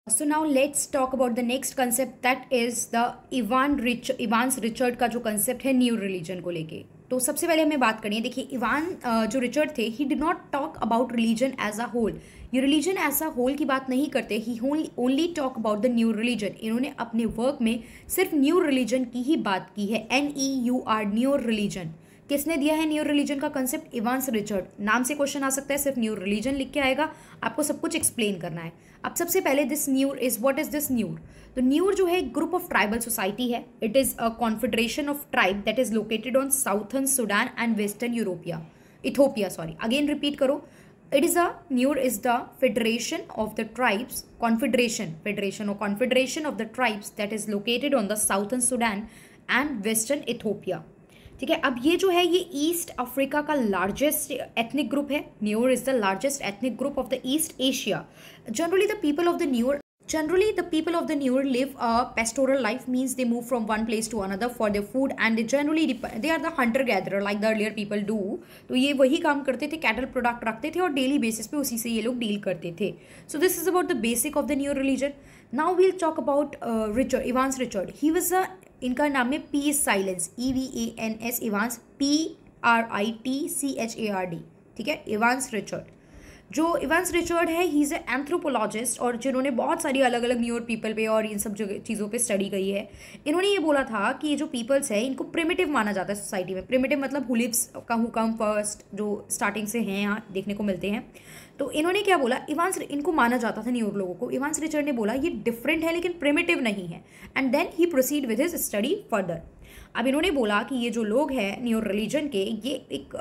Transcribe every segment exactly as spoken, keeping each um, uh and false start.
So now let's talk about the next concept that is the Evan Rich Evans Richard का जो concept है new religion को लेके। तो सबसे पहले हमें बात करनी है। देखिए इवान जो रिचर्ड थे he did not talk about religion as a whole. ये रिलीजन एज अ होल की बात नहीं करते, he only talk about the new religion. इन्होंने अपने वर्क में सिर्फ न्यू रिलीजन की ही बात की है। N E U R new religion. किसने दिया है न्यू रिलीजन का कंसेप्ट? Evans Richard. नाम से क्वेश्चन आ सकता है, सिर्फ न्यू रिलीजन लिख के आएगा, आपको सब कुछ एक्सप्लेन करना है। अब सबसे पहले this Nuer is what is this Nuer? तो न्यूर जो है एक ग्रुप ऑफ ट्राइबल सोसाइटी है। It is a confederation of tribe that is located on southern Sudan and western Europia Ethiopia sorry again repeat करो। It is a Nur is the federation of the tribes confederation federation or confederation of the tribes that is located on the southern Sudan and western Ethiopia। ठीक है, अब ये जो है ये east Africa का largest ethnic group है। Nuer is the largest ethnic group of the east Asia. Generally the people of the Nuer Generally, the people of the Nur live a pastoral life, means they move from one place to another for their food, and they generally they are the hunter gatherer like the earlier people do। तो ये वही काम करते थे, cattle product रखते थे और daily basis पे उसी से ये लोग डील करते थे। So this is about the basic of the new religion. Now we'll talk about Richard, Evans Richard. He was a, इनका नाम है P is silence, E V A N S, Evans, P R I T C H A R D. ठीक है, Evans Richard. जो Evans Richard है he is a anthropologist, और जिन्होंने बहुत सारी अलग अलग न्यूर पीपल पे और इन सब जगह चीज़ों पे स्टडी करी है। इन्होंने ये बोला था कि ये जो पीपल्स है इनको प्रिमिटिव माना जाता है सोसाइटी में। प्रिमिटिव मतलब हु लिव्स का हु कम फर्स्ट, जो स्टार्टिंग से हैं यहाँ देखने को मिलते हैं। तो इन्होंने क्या बोला, इवान्स इनको माना जाता था न्यूर लोगों को। इवान्स रिचर्ड ने बोला ये डिफरेंट है लेकिन प्रिमिटिव नहीं है, and then he proceed with his study further. अब इन्होंने बोला कि ये जो लोग हैं न्यूर रिलीजन के, ये एक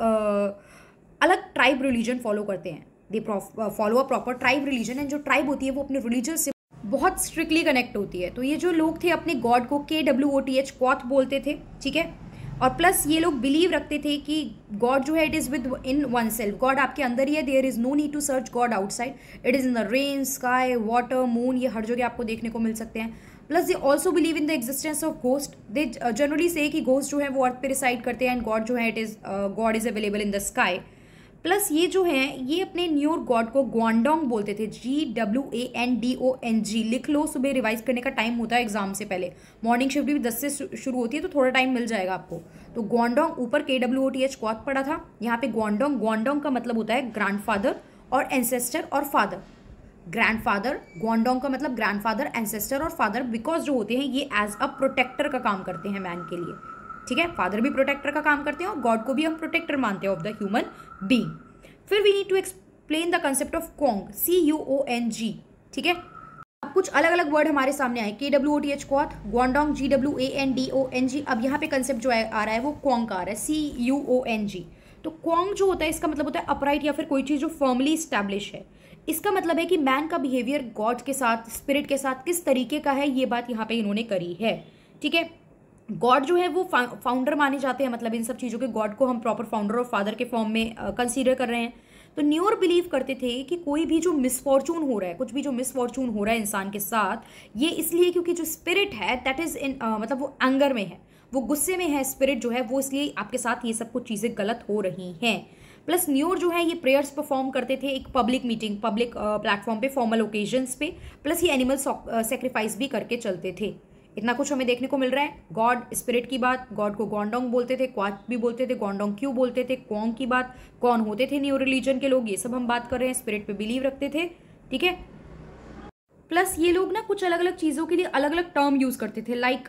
आ, अलग ट्राइब रिलीजन फॉलो करते हैं। They follow a proper tribe religion, and जो ट्राइब होती है वो अपने रिलीजन से बहुत स्ट्रिक्टली कनेक्ट होती है। तो ये जो लोग थे अपने गॉड को के डब्ल्यू ओ टी एच क्वाथ बोलते थे। ठीक है, और प्लस ये लोग बिलीव रखते थे कि गॉड जो है it is within oneself. God आपके अंदर ही है, there is no need to search god outside. It is in the rain, sky, water, moon, ये हर जगह आपको देखने को मिल सकते हैं। Plus they also believe in the existence of ghost. They generally say कि घोस्ट जो है वो अर्थ पे रिसाइड करते हैं, एंड गॉड जो है it is god is available in the sky. Plus ये जो है ये अपने न्यूर गॉड को ग्वांडोंग बोलते थे, G W A N D O N G. लिख लो, सुबह रिवाइज करने का टाइम होता है एग्जाम से पहले। मॉर्निंग शिफ्ट भी दस से शुरू होती है तो थोड़ा टाइम मिल जाएगा आपको। तो ग्वांडोंग ऊपर के डब्ल्यू ओ टी एच क्वाथ पड़ा था, यहाँ पे ग्वांडोंग। ग्वांडोंग का मतलब होता है ग्रैंडफादर और एंसेस्टर और फादर। ग्रैंडफादर, ग्वांडोंग का मतलब ग्रैंडफादर, एंसेस्टर और फादर, बिकॉज जो होते हैं ये एज अ प्रोटेक्टर का काम करते हैं मैन के लिए। ठीक है, फादर भी प्रोटेक्टर का काम करते हैं और गॉड को भी हम प्रोटेक्टर मानते हैं ऑफ द ह्यूमन बीइंग। फिर we need to explain the concept of kong, C U O N G. ठीक है, अब कुछ अलग अलग वर्ड हमारे सामने आए, के W O T H kwoth, gwandong, G W A N D O N G. अब यहाँ पे कंसेप्ट जो है आ रहा है वो कोंग का आ रहा है, सी यू ओ एन जी। तो कोंग जो होता है इसका मतलब होता है अपराइट या फिर कोई चीज़ जो फर्मली स्टैब्लिश है। इसका मतलब है कि मैन का बिहेवियर गॉड के साथ, स्पिरिट के साथ किस तरीके का है, ये बात यहाँ पे इन्होंने करी है। ठीक है, गॉड जो है वो फाउंडर माने जाते हैं, मतलब इन सब चीज़ों के गॉड को हम प्रॉपर फाउंडर और फादर के फॉर्म में कंसीडर uh, कर रहे हैं। तो न्यूर बिलीव करते थे कि कोई भी जो मिसफॉर्चून हो रहा है, कुछ भी जो मिसफॉर्चून हो रहा है इंसान के साथ, ये इसलिए क्योंकि जो स्पिरिट है दैट इज इन मतलब वो एंगर में है, वो गुस्से में है स्पिरिट जो है वो, इसलिए आपके साथ ये सब कुछ चीज़ें गलत हो रही हैं। प्लस न्यूर जो है ये प्रेयर्स परफॉर्म करते थे एक पब्लिक मीटिंग, पब्लिक प्लेटफॉर्म पे, फॉर्मल ओकेजन्स पे। प्लस ये एनिमल सेक्रीफाइस भी करके चलते थे। इतना कुछ हमें देखने को मिल रहा है। गॉड स्पिरिट की बात, गॉड को ग्वांडोंग बोलते थे, क्वाथ भी बोलते थे, ग्वांडोंग क्यों बोलते थे, कोंग की बात, कौन होते थे न्यू रिलीजन के लोग, ये सब हम बात कर रहे हैं। स्पिरिट पे बिलीव रखते थे। ठीक है, प्लस ये लोग ना कुछ अलग अलग चीज़ों के लिए अलग अलग टर्म यूज़ करते थे, लाइक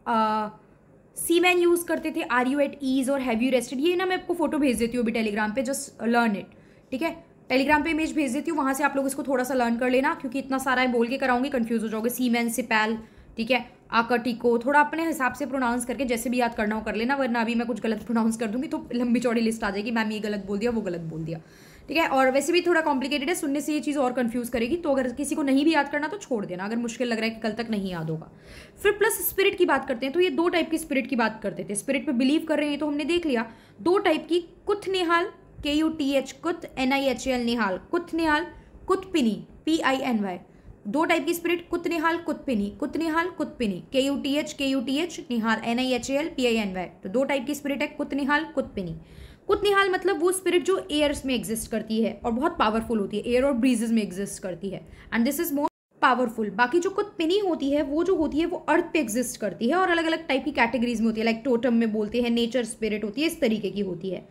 सी मैन यूज़ करते थे, आर यू एट ईज और हैव यू रेस्टेड। ये ना मैं आपको फोटो भेज देती हूँ अभी टेलीग्राम पे, जस्ट लर्न इट। ठीक है, टेलीग्राम पे इमेज भेज देती हूँ, वहाँ से आप लोग इसको थोड़ा सा लर्न कर लेना, क्योंकि इतना सारा है बोल के कराऊंगी कंफ्यूज हो जाओगे। सी मैन, सिपैल, ठीक है, आकटिको, थोड़ा अपने हिसाब से प्रोनाउंस करके जैसे भी याद करना हो कर लेना, वरना अभी मैं कुछ गलत प्रोनाउंस कर दूंगी तो लंबी चौड़ी लिस्ट आ जाएगी, मैम ये गलत बोल दिया, वो गलत बोल दिया। ठीक है, और वैसे भी थोड़ा कॉम्प्लिकेटेड है, सुनने से ये चीज़ और कंफ्यूज करेगी, तो अगर किसी को नहीं भी याद करना तो छोड़ देना, अगर मुश्किल लग रहा है कि कल तक नहीं याद होगा। फिर प्लस स्पिरिट की बात करते हैं, तो ये दो टाइप की स्पिरिट की बात करते थे। स्पिरिट पे बिलीव कर रहे हैं तो हमने देख लिया, दो टाइप की, kuth nihal, K U T H kuth, N I H L nihal, kuth nihal, kuthpini, P I N Y. दो टाइप की spirit, kutnihal, kutpini, kutnihal, kutpini, K U T H, K U T H, nihal, N I H L, P I N Y. तो दो type की spirit है, कुतनिहाल, kutpini. कुतनिहाल मतलब वो spirit जो years में एग्जिस्ट करती है और बहुत पावरफुल होती है, एयर और ब्रीजेस में एग्जिस्ट करती है, and this is more powerful. बाकी जो कुतपिनी होती है वो जो होती है वो अर्थ पे एग्जिस्ट करती है और अलग अलग टाइप की कैटेगरीज में होती है, लाइक टोटम में बोलते हैं, नेचर स्पिरिट होती है, इस तरीके की होती है।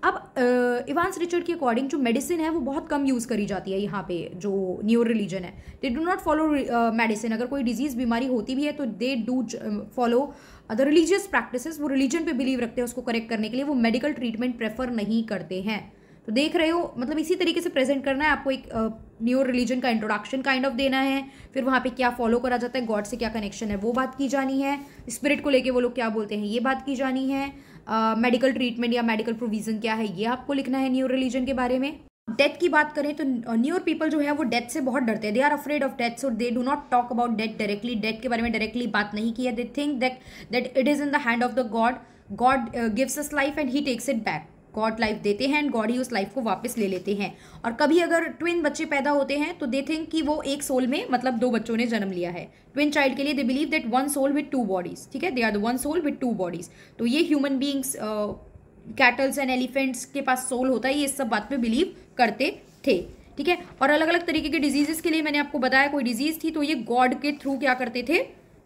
अब इवांस रिचर्ड के अकॉर्डिंग जो मेडिसिन है वो बहुत कम यूज़ करी जाती है यहाँ पे जो न्यू रिलीजन है। They do not follow medicine. अगर कोई डिजीज़ बीमारी होती भी है तो they do follow the religious practices. वो रिलीजन पे बिलीव रखते हैं उसको करेक्ट करने के लिए, वो मेडिकल ट्रीटमेंट प्रेफर नहीं करते हैं। तो देख रहे हो, मतलब इसी तरीके से प्रेजेंट करना है आपको। एक न्यू रिलीजन का इंट्रोडक्शन काइंड ऑफ देना है, फिर वहाँ पे क्या फॉलो करा जाता है, गॉड से क्या कनेक्शन है वो बात की जानी है, स्पिरिट को लेके वो लोग क्या बोलते हैं ये बात की जानी है, मेडिकल uh, ट्रीटमेंट या मेडिकल प्रोविजन क्या है ये आपको लिखना है न्यू रिलीजन के बारे में। डेथ की बात करें तो न्यूर पीपल जो है वो डेथ से बहुत डरते हैं। They are afraid of death, so they do not talk about death directly. Death के बारे में डायरेक्टली बात नहीं की है। They think that that it is in the hand of the god. God gives us life and he takes it back. God life देते हैं and God ही उस लाइफ को वापस ले लेते हैं। और कभी अगर ट्विन बच्चे पैदा होते हैं तो दे थिंक कि वो एक सोल में, मतलब दो बच्चों ने जन्म लिया है। ट्विन चाइल्ड के लिए they believe that one soul with two bodies, ठीक है, they are the one soul with two bodies. तो ये human beings, cattles and elephants के पास सोल होता है, ये इस सब बात पे बिलीव करते थे, ठीक है। और अलग अलग तरीके के डिजीजेस के लिए मैंने आपको बताया, कोई डिजीज थी तो ये गॉड के थ्रू क्या करते थे,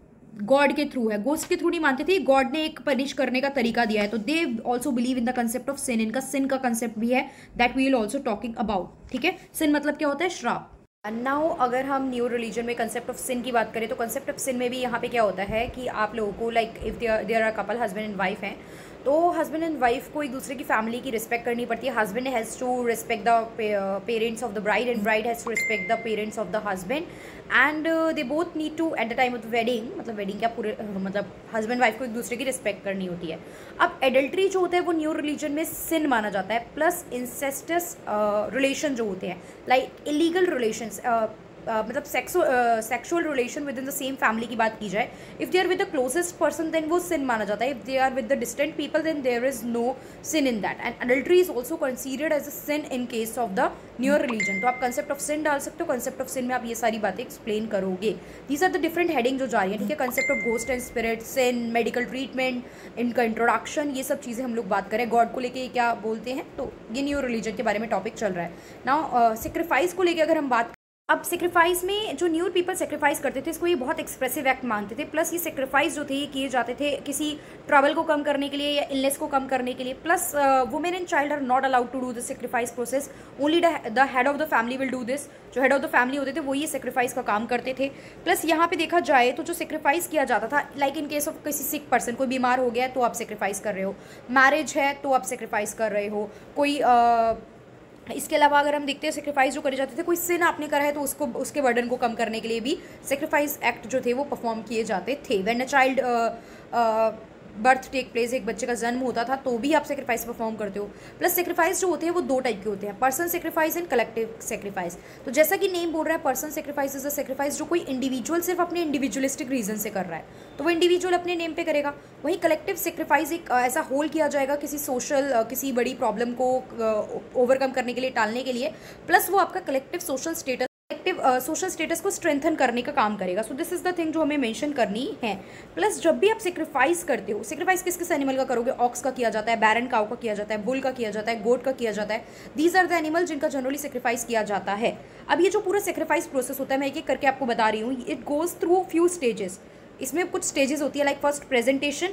गॉड के थ्रू है, गोस्ट के थ्रू नहीं मानते थे, गॉड ने एक पनिश करने का तरीका दिया है। तो they also believe in the concept of sin. इनका सिन का कंसेप्ट भी है, that we will also talking about, ठीक है। सिन मतलब क्या होता है, श्राप। नाउ अगर हम न्यू रिलीजन में कंसेप्ट ऑफ सिन की बात करें तो कंसेप्ट ऑफ सिन में भी यहाँ पे क्या होता है कि आप लोगों को, like if there are couple, husband and wife हैं, तो हस्बैंड एंड वाइफ को एक दूसरे की फैमिली की रिस्पेक्ट करनी पड़ती है। Husband has to respect the parents of the bride and bride has to respect the parents of the husband and they both need to at the time of the wedding, मतलब wedding क्या पूरे uh, मतलब husband wife को एक दूसरे की respect करनी होती है। अब एडल्ट्री जो होता है वो न्यू रिलीजन में सिन माना जाता है, प्लस इंसेस्टस रिलेशन जो होते हैं, लाइक इलीगल रिलेशंस, Uh, मतलब sexual relation within the same family की बात की जाए, if they are with the closest person then वो सिन माना जाता है। If they are with the distant people then there is no sin in that. And adultery is also considered as a sin in case of the new religion. तो आप concept of सिन डाल सकते हो, concept of सिन में आप ये सारी बातें एक्सप्लेन करोगे। These are the different heading जो जा रही है, ठीक है। Concept of ghost and spirit, sin, medical treatment, इनका इंट्रोडक्शन, ये सब चीज़ें हम लोग बात करें। गॉड को लेके क्या बोलते हैं, तो ये न्यू रिलीजन के बारे में टॉपिक चल रहा है। नाउ सेक्रीफाइस को लेकर अगर हम बात, अब सेक्रीफाइस में जो न्यू पीपल सेक्रीफाइस करते थे इसको ये बहुत एक्सप्रेसिव एक्ट मानते थे। प्लस ये सेक्रीफाइस जो थे ये किए जाते थे किसी ट्रबल को कम करने के लिए या इलनेस को कम करने के लिए। Plus women and child are not allowed to do this sacrifice process, only the head of the family will do this. जो हेड ऑफ द फैमिली होते थे वो ये सेक्रीफाइस का काम करते थे। प्लस यहाँ पे देखा जाए तो जो सेक्रीफाइस किया जाता था, लाइक इन केस ऑफ किसी सिक पर्सन, कोई बीमार हो गया तो आप सेक्रीफाइस कर रहे हो, मैरिज है तो आप सेक्रीफाइस कर रहे हो, कोई uh, इसके अलावा अगर हम देखते हैं सेक्रीफाइस जो करे जाते थे, कोई सिन आपने करा है तो उसको, उसके बर्डन को कम करने के लिए भी सेक्रीफाइस एक्ट जो थे वो परफॉर्म किए जाते थे। When a child birth take place, एक बच्चे का जन्म होता था तो भी आप सेक्रीफाइस परफॉर्म करते हो। प्लस सेक्रीफाइस जो होते हैं वो दो टाइप के होते हैं, person sacrifice and collective sacrifice. तो जैसा कि नेम बोल रहा है, person sacrifice is a sacrifice जो कोई इंडिविजुअल सिर्फ अपने इंडिविजुअलिस्टिक रीजन से कर रहा है, तो वो इंडिविजुअल अपने नेम पे करेगा। वहीं कलेक्टिव सेक्रीफाइस एक ऐसा होल किया जाएगा किसी सोशल, किसी बड़ी प्रॉब्लम को ओवरकम करने के लिए, टालने के लिए। प्लस वो आपका collective social status, social status को स्ट्रेंथन करने का काम करेगा। So this is the thing जो हमें मेंशन करनी है। प्लस जब भी आप सेक्रीफाइस करते हो, सेक्रीफाइस किस किस एनिमल का करोगे, ऑक्स का किया जाता है, बैरन काउ का किया जाता है, बुल का किया जाता है, गोट का किया जाता है। दीज आर द एनिमल जिनका जनरली सेक्रीफाइस किया जाता है। अब ये जो पूरा सेक्रीफाइस प्रोसेस होता है मैं एक एक करके आपको बता रही हूँ, it goes through few stages. इसमें कुछ स्टेजेस होती है, like first presentation,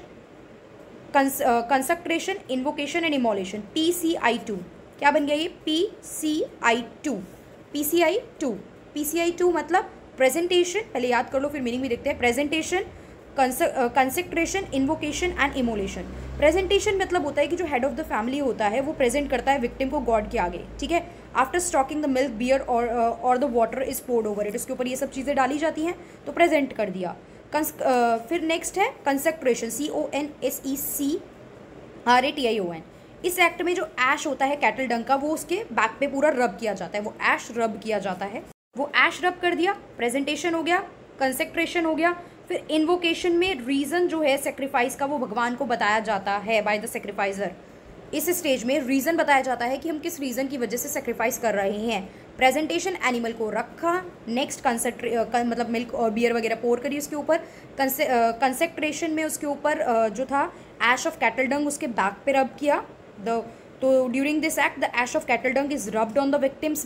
consecration, invocation and immolation. P C I two क्या बन गया ये, P C I two, P C I two. P C I two मतलब प्रेजेंटेशन, पहले याद कर लो फिर मीनिंग भी देखते हैं। Presentation, consecration, invocation and immolation. Presentation मतलब होता है कि जो हेड ऑफ द फैमिली होता है वो प्रेजेंट करता है विक्टिम को गॉड के आगे, ठीक है। After stocking the milk, beer और और the water is poured over it, उसके ऊपर ये सब चीज़ें डाली जाती हैं तो प्रेजेंट कर दिया। कंस uh, फिर नेक्स्ट है consecration, C O N S E C R A T I O N. इस एक्ट में जो ऐश होता है कैटल डंग का, वो उसके बैक पे पूरा रब किया जाता है, वो ऐश रब किया जाता है। वो ऐश रब कर दिया, प्रेजेंटेशन हो गया, कंसेक्ट्रेशन हो गया। फिर इन्वोकेशन में रीज़न जो है सेक्रीफाइस का वो भगवान को बताया जाता है बाय द सेक्रीफाइजर। इस स्टेज में रीज़न बताया जाता है कि हम किस रीज़न की वजह से सेक्रीफाइस कर रहे हैं। प्रेजेंटेशन, एनिमल को रखा। नेक्स्ट कंसेक्ट्रे मतलब मिल्क और बियर वगैरह पोर करी उसके ऊपर। कंसेक्ट्रेशन में उसके ऊपर जो था ऐश ऑफ कैटल डंग उसके बैक पे रब किया। द तो during this act the ash of cattle dung is rubbed on the victim's back.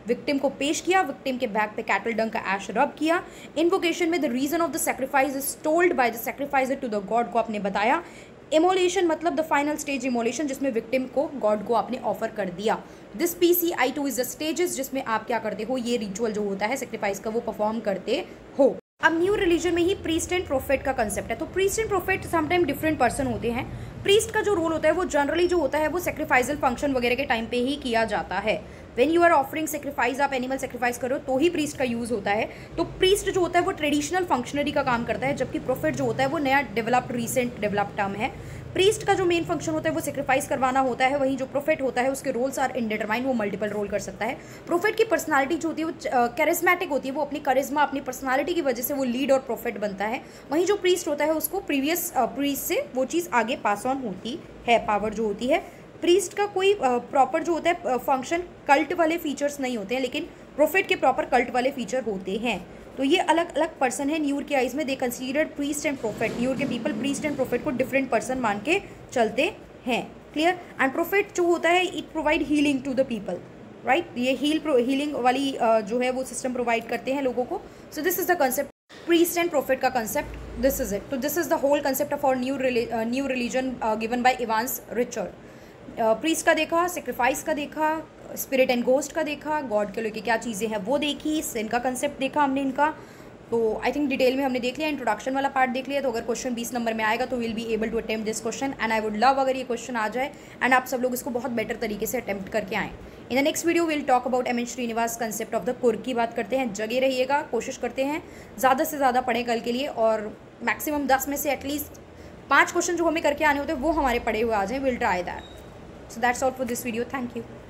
Victim को पेश किया, विक्टिम के बैक पे कैटल डंग का ऐश रब किया। इन्वोकेशन में the reason of the sacrifice is told by the sacrificer to the god को आपने बताया। इमोलेशन मतलब द फाइनल स्टेज इमोलेशन, जिसमें विक्टिम को गॉड को आपने ऑफर कर दिया। This P C I two is the stages, जिसमें आप क्या करते हो, ये रिचुअल जो होता है सेक्रीफाइस का वो परफॉर्म करते हो। अब न्यू रिलीजन में ही प्रीस्ट एंड प्रोफेट का कंसेप्ट है। तो priest and prophet sometime different person होते हैं। प्रीस्ट का जो रोल होता है वो जनरली जो होता है वो सेक्रीफाइजल फंक्शन वगैरह के टाइम पे ही किया जाता है। When you are offering sacrifice, आप एनिमल सेक्रीफाइस करो तो ही प्रीस्ट का यूज होता है। तो प्रीस्ट जो होता है वो ट्रेडिशनल फंक्शनरी का काम करता है, जबकि प्रोफेट जो होता है वो नया डेवलप्ड रिसेंट डेवलप्ड टर्म है। प्रीस्ट का जो मेन फंक्शन होता है वो सेक्रीफाइस करवाना होता है, वहीं जो प्रोफेट होता है उसके रोल्स आर इनडिटरमाइन, वो मल्टीपल रोल कर सकता है। प्रोफेट की पर्सनालिटी जो होती है वो कैरिस्मेटिक होती है, वो अपनी करिश्मा अपनी पर्सनालिटी की वजह से वो लीड और प्रोफेट बनता है। वहीं जो प्रीस्ट होता है उसको प्रीवियस प्रीस्ट से वो चीज़ आगे पास ऑन होती है, पावर जो होती है। प्रीस्ट का कोई प्रॉपर जो होता है फंक्शन कल्ट वाले फीचर्स नहीं होते हैं, लेकिन प्रोफेट के प्रॉपर कल्ट वाले फीचर होते हैं। तो ये अलग अलग पर्सन है न्यूर के आइज में। They considered priest and prophet, Nuer के पीपल प्रीस्ट एंड प्रोफेट को डिफरेंट पर्सन मान के चलते हैं। क्लियर? एंड प्रोफेट जो होता है it provide healing to the people, right? ये हील हीलिंग वाली uh, जो है वो सिस्टम प्रोवाइड करते हैं लोगों को। So this is the concept priest and prophet का कंसेप्ट, दिस इज इट। तो this is the whole concept of our new new religion given by Evans Richard. Priest का देखा, सेक्रीफाइस का देखा, स्पिरिट एंड गोस्ट का देखा, God के लेके क्या चीज़ें हैं वो देखी, सिन का कंसेप्ट देखा हमने इनका। तो आई थिंक डिटेल में हमने देख लिया, इंट्रोडक्शन वाला पार्ट देख लिया। तो अगर क्वेश्चन बीस नंबर में आएगा तो will be able to attempt this question, and I would love अगर ये क्वेश्चन आ जाए एंड आप सब लोग इसको बहुत बेटर तरीके से अटेम्प्ट करके आएँ। In the next video will talk about M N Srinivas concept of the कुर की बात करते हैं। जगे रहिएगा, कोशिश करते हैं ज़्यादा से ज़्यादा पढ़ें कल के लिए, और मैक्सिमम दस में से एटलीस्ट पाँच क्वेश्चन जो हमें करके आने होते हैं वो हमारे पढ़े हुए आ जाएँ। Will try that. So that's all for this video. Thank you.